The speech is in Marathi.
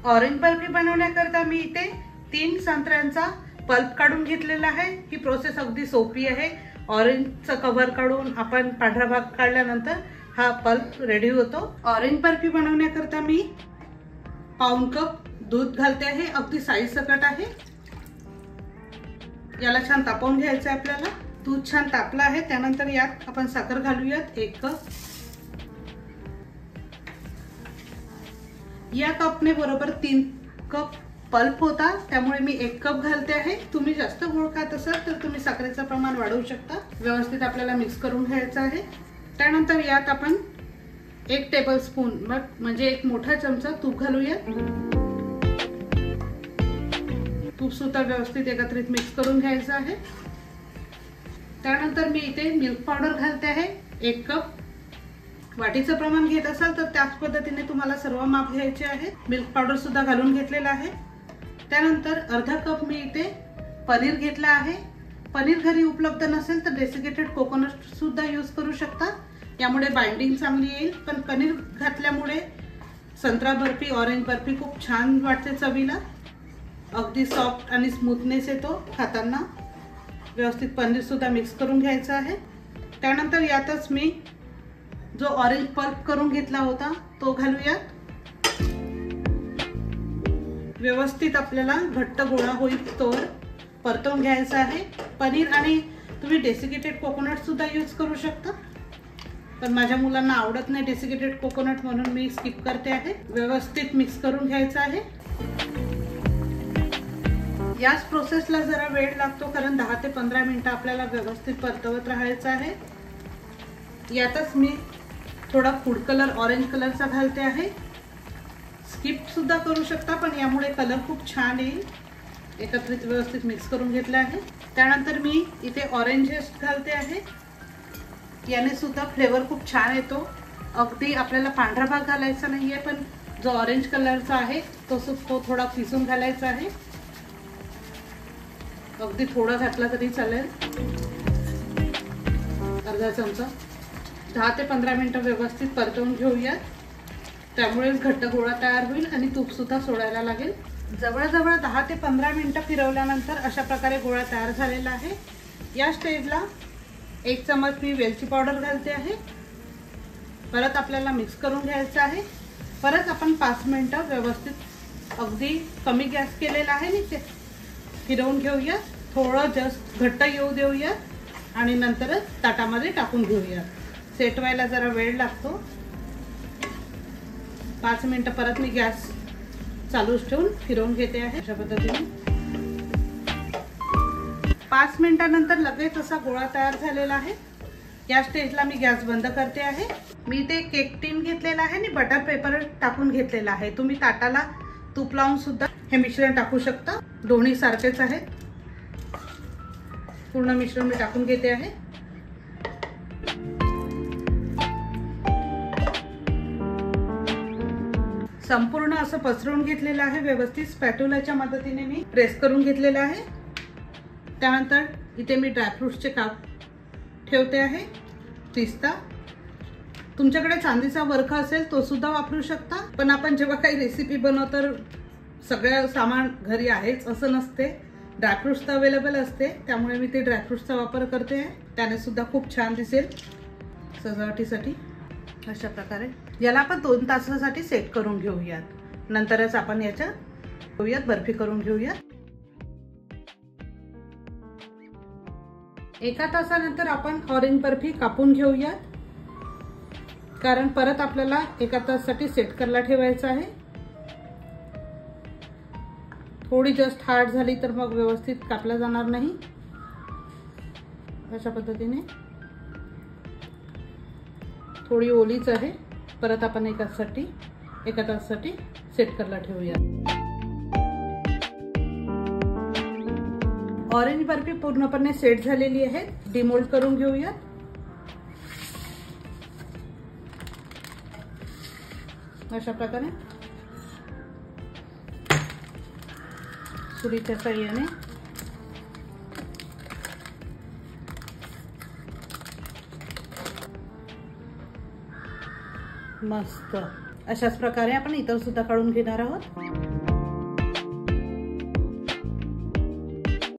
ऑरेंज बर्फी बनवण्याकरता मी इथे 3 संत्र्यांचा पल्प काढून घेतलेला आहे। ही प्रोसेस अगदी सोपी आहे। ऑरेंजचा कव्हर काढून आपण पांढरा भाग काढल्यानंतर हा पल्प रेडी होतो। ऑरेंज बर्फी बनवण्याकरता मी पाऊण कप दूध घालते आहे। अगदी साईज सकट आहे। याला छान तापवून घ्यायचं आहे आपल्याला। दूध छान तापलं आहे, त्यानंतर यात आपण साखर घालूयात 1 कप। या कपने बरोबर 3 कप पल्प होता, त्यामुळे मी 1 कप घालते आहे। तुम्ही जास्त गोड खात असाल तर तुम्ही साखरेचं प्रमाण वाढवू शकता। व्यवस्थित आपल्याला मिक्स करून घ्यायचं आहे। त्यानंतर यात आपण 1 टेबलस्पून म्हणजे 1 मोठा चमचा तूप घालूयात। तूप सुद्धा व्यवस्थित एकत्रित मिक्स करून घ्यायचं आहे। त्यानंतर मी इथे मिल्क पावडर घालते आहे 1 कप। वाटीचं प्रमाण घेत असाल तर त्याच पद्धतीने तुम्हाला सर्व माप घ्यायचे आहे। मिल्क पावडर सुद्धा घालून घेतलेला आहे। त्यानंतर अर्धा कप मी इथे पनीर घेतला आहे। पनीर घरी उपलब्ध नसेल तर डेसिकेटेड कोकोनट सुद्धा यूज करू शकता, यामुळे बाइंडिंग चांगली येईल। पण पनीर घातल्यामुळे संत्रा बर्फी, ऑरेंज बर्फी खूप छान वाटते चवीला। अगदी सॉफ्ट आणि स्मूथनेस येतो खाताना। व्यवस्थित पनीर सुद्धा मिक्स करून घ्यायचं आहे। त्यानंतर यातच मी जो ऑरेंज पल्प करून घेतला होता तो घालूयात। व्यवस्थित आपल्याला घट्ट गोळा होईतोवर परतवून घ्यायचा आहे। पनीर आणि तुम्ही डेसिकेटेड कोकोनट सुद्धा यूज करू शकता, पण माझ्या मुलांना आवडत नाही डेसिकेटेड कोकोनट, म्हणून मी स्किप करते आहे। व्यवस्थित मिक्स करून घ्यायचं आहे। याच प्रोसेसला जरा वेळ लागतो, कारण 10 ते 15 मिनिटं आपल्याला व्यवस्थित परतवत राहायचं आहे। यातच मी थोडा फूड कलर ऑरेंज कलरचा घालते आहे। स्किप सुद्धा करू शकता, पण यामुळे कलर खूप छान येईल। एकत्रित व्यवस्थित मिक्स करून घेतला आहे। त्यानंतर मी इथे ऑरेंज झेस्ट घालते आहे। याने सुद्धा फ्लेवर खूप छान येतो। अगदी आपल्याला पांढरा भाग घालायचा नाहीये, पण जो ऑरेंज कलरचा आहे तो थोडा किसून घालायचा आहे। अगदी थोडा घातला तरी चालेल, अर्धा चमचा। 10 ते 15 मिनिटं व्यवस्थित परतवून घेऊयात, त्यामुळे घट्ट गोळा तयार होईल आणि तूप सुद्धा सोडायला लागेल। जवळजवळ 10 ते 15 मिनिटं फिरवल्यानंतर अशा प्रकारे गोळा तयार झालेला आहे। या स्टेजला 1 चमच मी वेलची पावडर घालते आहे। परत आपल्याला मिक्स करून घ्यायचं आहे। परत आपण 5 मिनिटं व्यवस्थित अगदी कमी गॅस केलेला आहे आणि ते फिरवून घेऊया। थोडं जस्ट घट्ट येऊ देऊया आणि नंतरच ताटामध्ये टाकून घेऊया। सेट व्हायला जरा वेळ लागतो। 5 मिनिटं परत मी गॅस चालूच ठेवून फिरवून घेते आहे अशा पद्धतीने। 5 मिनिटांनंतर लगेच असा गोळा तयार झालेला आहे। या स्टेजला मी गॅस बंद करते आहे। मी ते केक टिन घेतलेला आहे आणि बटर पेपर टाकून घेतलेला आहे। तुम्ही ताटाला तूप लावून सुद्धा हे मिश्रण टाकू शकता, दोन्ही सारखेच आहेत। पूर्ण मिश्रण मी टाकून घेते आहे। संपूर्ण असं पसरवून घेतलेलं आहे। व्यवस्थित स्पॅटुलाच्या मदतीने मी प्रेस करून घेतलेलं आहे। त्यानंतर इथे मी ड्रायफ्रुट्सचे काप ठेवते आहे। पिस्ता, तुमच्याकडे चांदीचा वरखा असेल तो सुद्धा वापरू शकता, पण आपण जेव्हा काही रेसिपी बनवतो सगळं सामान घरी आहेच असं नसते। ड्रायफ्रुट्स तर अवेलेबल असते, त्यामुळे मी ते ड्रायफ्रुट्सचा वापर करते आहे। त्याने सुद्धा खूप छान दिसेल सजावटीसाठी। अशा प्रकारे याला आपण 2 तासासाठी सेट करून घेऊयात। नंतरच आपण याच्या बर्फी करून घेऊयात। 1 तासानंतर आपण ऑरेंज बर्फी कापून घेऊयात, कारण परत आपल्याला 1 तासासाठी सेट करायला ठेवायचं आहे। थोडी जस्ट हार्ड झाली तर मग व्यवस्थित कापला जाणार नाही। अशा पद्धतीने थोडी ओलीच आहे। परत आपण 1 तासासाठी सेट करायला ठेवूया। ऑरेंज बर्फी पूर्णपणे सेट झालेली आहे। डिमोल्ड करून घेऊया। अशा प्रकारे सुरीच्या साहाय्याने मस्त अशाच प्रकारे आपण इतर सुद्धा काढून घेणार आहोत।